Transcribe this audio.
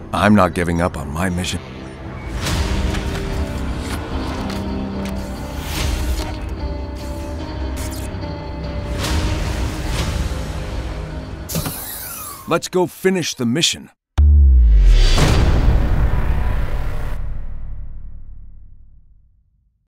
I'm not giving up on my mission. Let's go finish the mission.